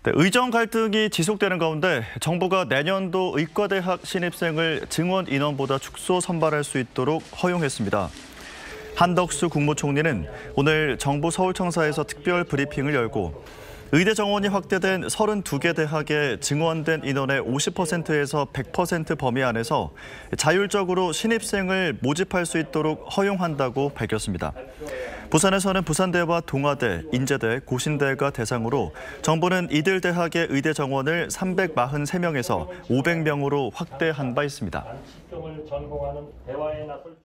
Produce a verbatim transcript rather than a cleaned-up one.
네, 의정 갈등이 지속되는 가운데 정부가 내년도 의과대학 신입생을 증원 인원보다 축소 선발할 수 있도록 허용했습니다. 한덕수 국무총리는 오늘 정부 서울청사에서 특별 브리핑을 열고 의대 정원이 확대된 서른두 개 대학에 증원된 인원의 오십 퍼센트에서 백 퍼센트 범위 안에서 자율적으로 신입생을 모집할 수 있도록 허용한다고 밝혔습니다. 부산에서는 부산대와 동아대, 인제대, 고신대가 대상으로 정부는 이들 대학의 의대 정원을 삼백사십삼 명에서 오백 명으로 확대한 바 있습니다.